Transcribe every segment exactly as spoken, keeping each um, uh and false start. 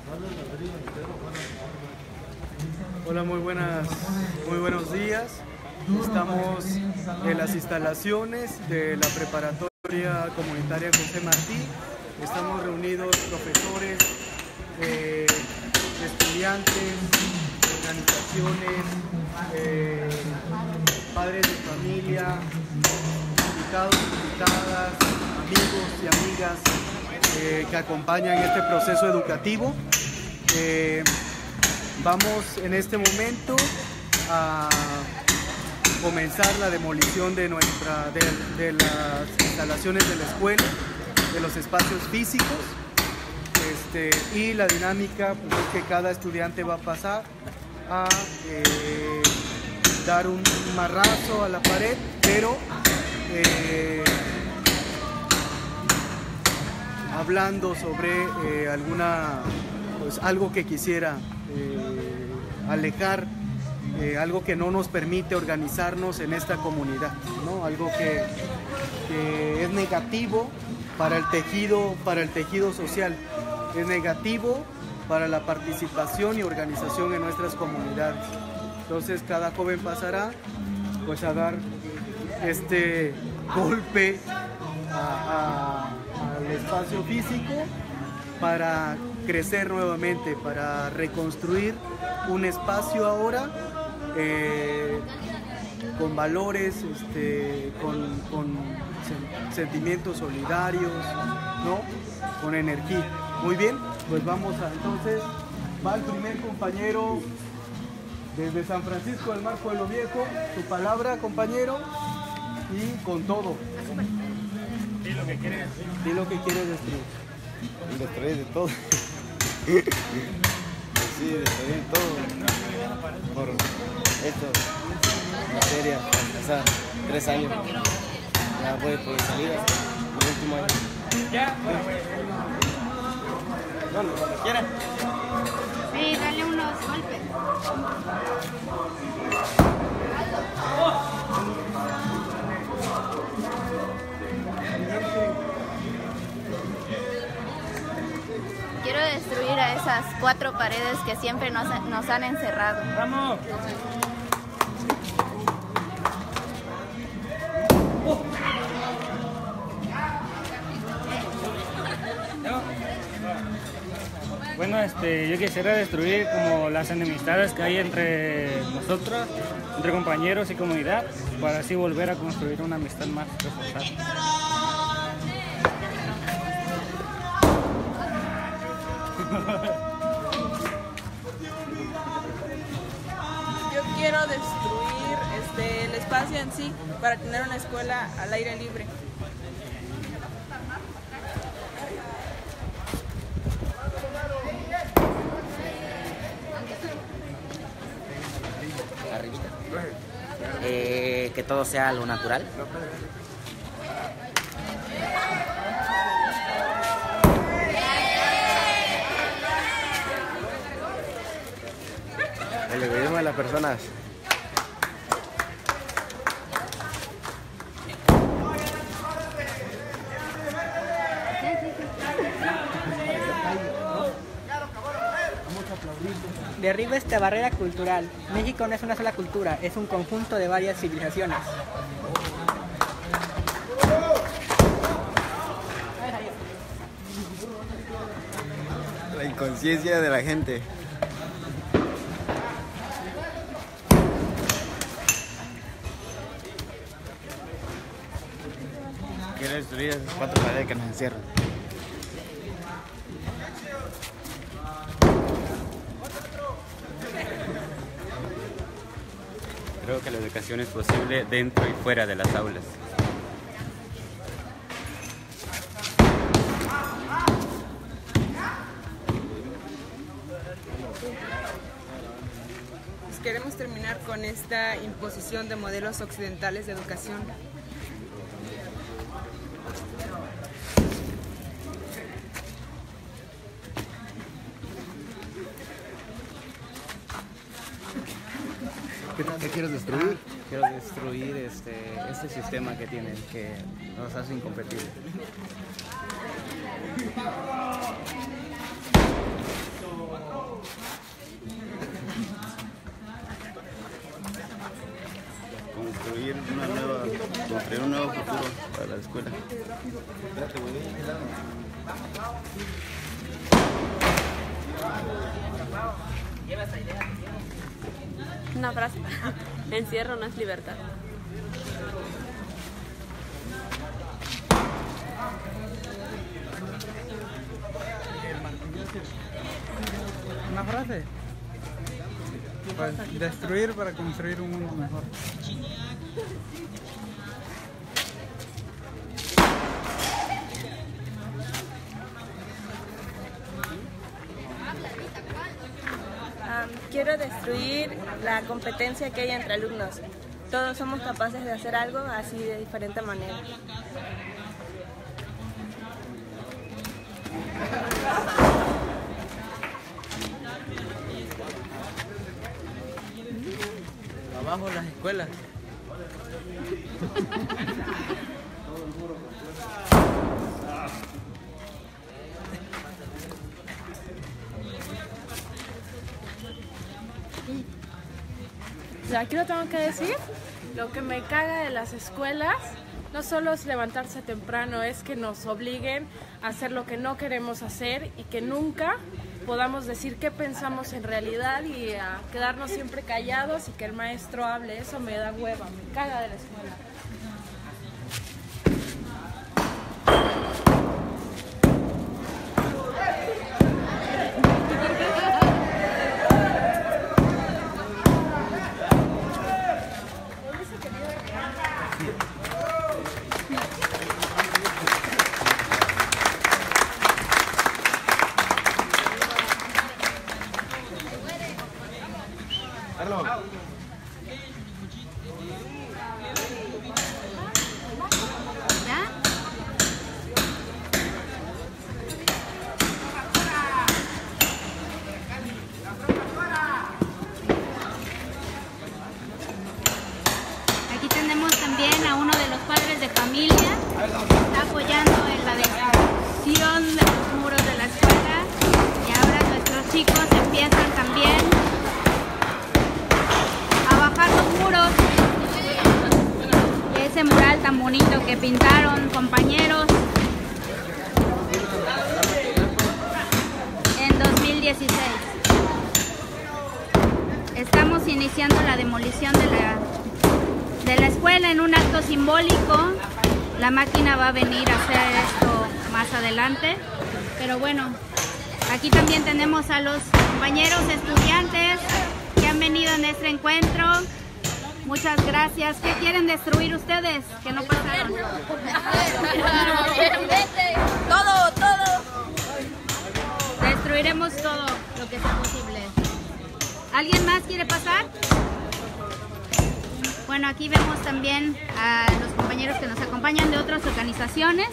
Hola, muy buenas, muy buenos días. Estamos en las instalaciones de la preparatoria comunitaria José Martí. Estamos reunidos profesores, eh, estudiantes, organizaciones, eh, padres de familia, invitados, invitadas, amigos y amigas eh, que acompañan este proceso educativo. Eh, vamos en este momento a comenzar la demolición de, nuestra, de, de las instalaciones de la escuela, de los espacios físicos, este, y la dinámica pues, es que cada estudiante va a pasar a eh, dar un marrazo a la pared, pero eh, hablando sobre eh, alguna, pues, algo que quisiera eh, alejar, eh, algo que no nos permite organizarnos en esta comunidad, ¿no? Algo que, que es negativo para el tejido, para el tejido social, es negativo para la participación y organización en nuestras comunidades. Entonces cada joven pasará pues a dar este golpe a, a, al espacio físico para crecer nuevamente, para reconstruir un espacio ahora eh, con valores, este, con, con sentimientos solidarios, ¿no? Con energía. Muy bien, pues vamos a, entonces, va el primer compañero desde San Francisco del Mar, Pueblo Viejo. Tu palabra, compañero, y con todo. Di lo que quieres decir. Di lo que quieres destruir. Destruir de todo. Sí, destruir todo. Por esto, materia, o sea, tres años. Ya voy por salida, el último año. Ya, bueno, Bueno, cuando quieran. Sí, dale unos golpes. Quiero destruir a esas cuatro paredes que siempre nos, nos han encerrado. vamos. Bueno, este, yo quisiera destruir como las enemistades que hay entre nosotros, entre compañeros y comunidad, para así volver a construir una amistad más reforzada. Yo quiero destruir este, el espacio en sí para tener una escuela al aire libre. Eh, que todo sea lo natural. El egoísmo de las personas. Derriba esta barrera cultural. México no es una sola cultura, es un conjunto de varias civilizaciones. La inconsciencia de la gente. Quiero destruir esas cuatro paredes que nos encierran. Creo que la educación es posible dentro y fuera de las aulas. Pues queremos terminar con esta imposición de modelos occidentales de educación. ¿Qué, qué quieres destruir? Quiero destruir este, este sistema que tienen, que nos hace incompetibles. construir un nuevo futuro para la escuela. Una frase. Encierro no es libertad. Una frase. Pues, destruir para construir un mundo mejor. Um, quiero destruir la competencia que hay entre alumnos. Todos somos capaces de hacer algo así de diferente manera. Abajo las escuelas. O sea, aquí lo tengo que decir. Lo que me caga de las escuelas no solo es levantarse temprano, es que nos obliguen a hacer lo que no queremos hacer y que nunca podamos decir qué pensamos en realidad y a quedarnos siempre callados y que el maestro hable. Eso me da hueva, me caga de la escuela. Aquí tenemos también a uno de los padres de familia que está apoyando en la destrucción de los muros de la escuela y ahora nuestros chicos empiezan también a bajar los muros de ese mural tan bonito que pintaron compañeros en dos mil dieciséis. Estamos iniciando la demolición de la de la escuela en un acto simbólico. La máquina va a venir a hacer esto más adelante, pero bueno, aquí también tenemos a los compañeros estudiantes que han venido en este encuentro. Muchas gracias. ¿Qué quieren destruir ustedes que no pasaron? Todo, todo. Destruiremos todo lo que sea posible. ¿Alguien más quiere pasar? Bueno, aquí vemos también a los compañeros que nos acompañan de otras organizaciones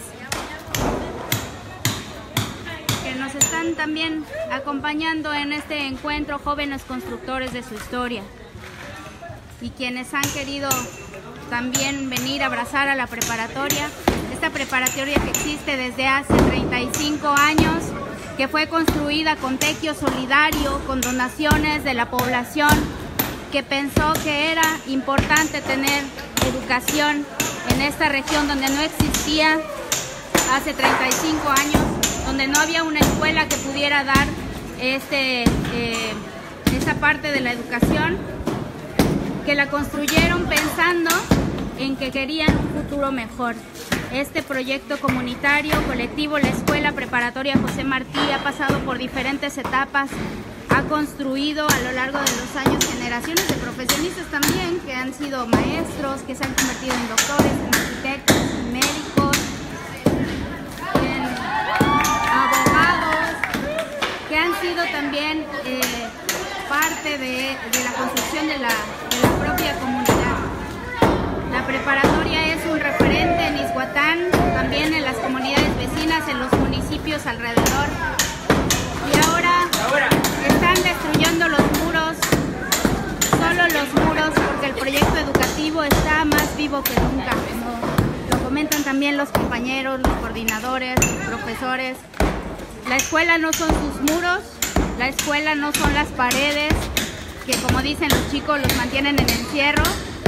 que nos están también acompañando en este encuentro, jóvenes constructores de su historia, y quienes han querido también venir a abrazar a la preparatoria, esta preparatoria que existe desde hace treinta y cinco años, que fue construida con tequio solidario, con donaciones de la población, que pensó que era importante tener educación en esta región donde no existía hace treinta y cinco años, donde no había una escuela que pudiera dar este, eh, esa parte de la educación, que la construyeron pensando en que querían un futuro mejor. Este proyecto comunitario, colectivo, la Escuela Preparatoria José Martí, ha pasado por diferentes etapas, ha construido a lo largo de los años generaciones de profesionistas también, que han sido maestros, que se han convertido en doctores, en arquitectos, en médicos, en abogados, que han sido también eh, parte de, de la construcción de la, de la propia comunidad. La preparatoria es un referente en Izhuatán, también en las comunidades vecinas, en los municipios alrededor. Y ahora están destruyendo los muros, solo los muros, porque el proyecto educativo está más vivo que nunca, como lo comentan también los compañeros, los coordinadores, los profesores. La escuela no son sus muros, la escuela no son las paredes, que como dicen los chicos los mantienen en encierro. La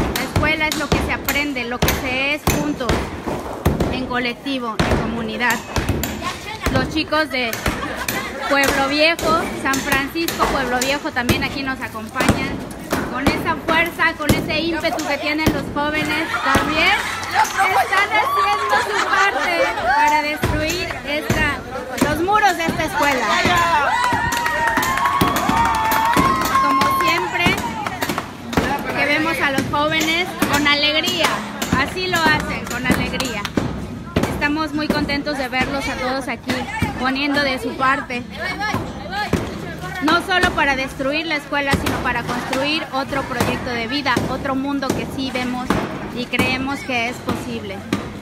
escuela es lo que se aprende, lo que se es juntos, en colectivo, en comunidad. Los chicos de Pueblo Viejo, San Francisco, Pueblo Viejo también aquí nos acompañan. Con esa fuerza, con ese ímpetu que tienen los jóvenes, también están haciendo su parte para destruir esta, los muros de esta escuela. Como siempre, que vemos a los jóvenes con alegría, así lo hacen, con alegría. Estamos muy contentos de verlos a todos aquí, poniendo de su parte. No solo para destruir la escuela, sino para construir otro proyecto de vida, otro mundo que sí vemos y creemos que es posible.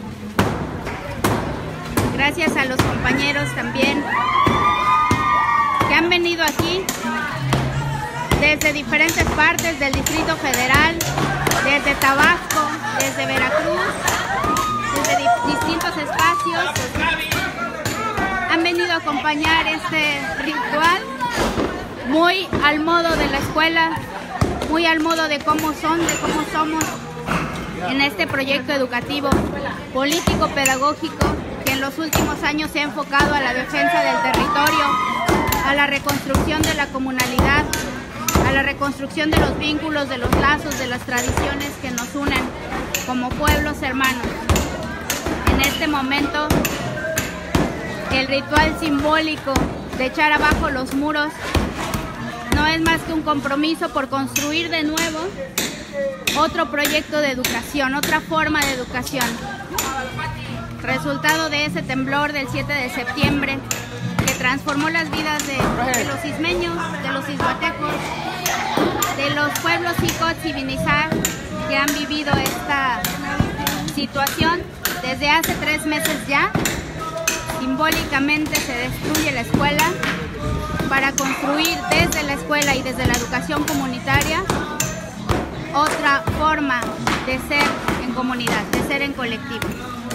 Gracias a los compañeros también que han venido aquí desde diferentes partes del Distrito Federal, desde Tabasco, desde Veracruz, desde di distintos espacios. Han venido a acompañar este ritual muy al modo de la escuela, muy al modo de cómo son, de cómo somos en este proyecto educativo, político, pedagógico, que en los últimos años se ha enfocado a la defensa del territorio, a la reconstrucción de la comunalidad, a la reconstrucción de los vínculos, de los lazos, de las tradiciones que nos unen como pueblos hermanos. En este momento, el ritual simbólico de echar abajo los muros no es más que un compromiso por construir de nuevo otro proyecto de educación, otra forma de educación. Resultado de ese temblor del siete de septiembre que transformó las vidas de, de los ismeños, de los ishuatecos, de los pueblos Xicots y Vinizá que han vivido esta situación desde hace tres meses ya. Simbólicamente se destruye la escuela para construir desde la escuela y desde la educación comunitaria otra forma de ser en comunidad, de ser en colectivo.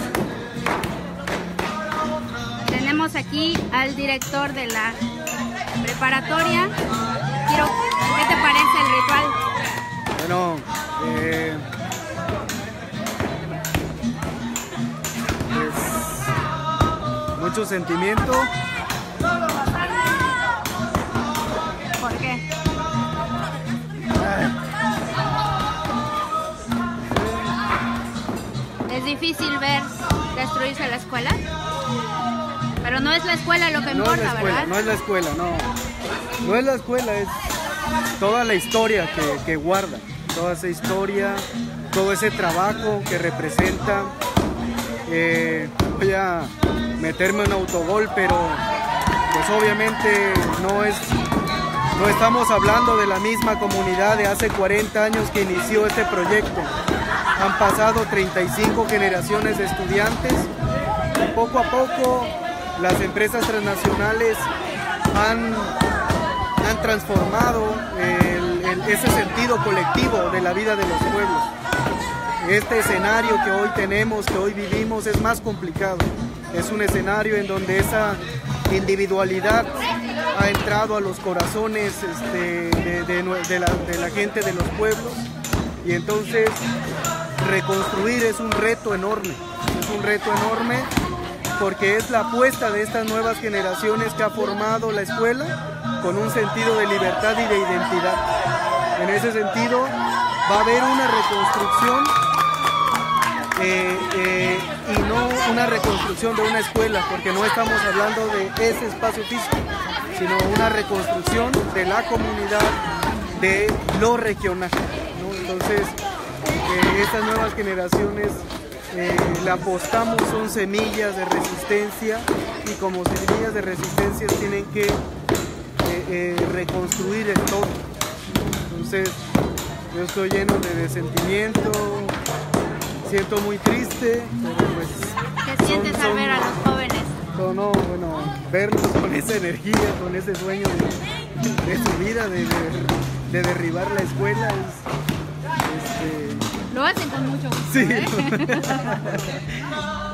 Tenemos aquí al director de la preparatoria. Quiero, ¿qué te parece el ritual? Bueno, eh, pues, mucho sentimiento. ¿Por qué? Es difícil ver destruirse la escuela, pero no es la escuela lo que no importa, es la escuela, ¿verdad? No es la escuela, no. No es la escuela, es toda la historia que, que guarda, toda esa historia, todo ese trabajo que representa. Eh, voy a meterme en autogol, pero pues obviamente no es, no estamos hablando de la misma comunidad de hace cuarenta años que inició este proyecto. Han pasado treinta y cinco generaciones de estudiantes y poco a poco las empresas transnacionales han, han transformado el, el, ese sentido colectivo de la vida de los pueblos. Este escenario que hoy tenemos, que hoy vivimos, es más complicado. Es un escenario en donde esa individualidad ha entrado a los corazones este, de, de, de, la, de la gente de los pueblos, y entonces reconstruir es un reto enorme, es un reto enorme porque es la apuesta de estas nuevas generaciones que ha formado la escuela con un sentido de libertad y de identidad. En ese sentido va a haber una reconstrucción eh, eh, y no una reconstrucción de una escuela, porque no estamos hablando de ese espacio físico, sino una reconstrucción de la comunidad, de lo regional, ¿no? Entonces eh, estas nuevas generaciones eh, le apostamos, son semillas de resistencia, y como semillas de resistencia tienen que eh, eh, reconstruir el todo. Entonces yo estoy lleno de, de sentimiento, siento muy triste, pero pues... ¿Qué sientes son, al ver a los jóvenes? No, no, bueno, verlos con esa energía, con ese sueño de, de su vida, de, de, de derribar la escuela, es... Este... Lo hacen con mucho gusto, sí. ¿eh?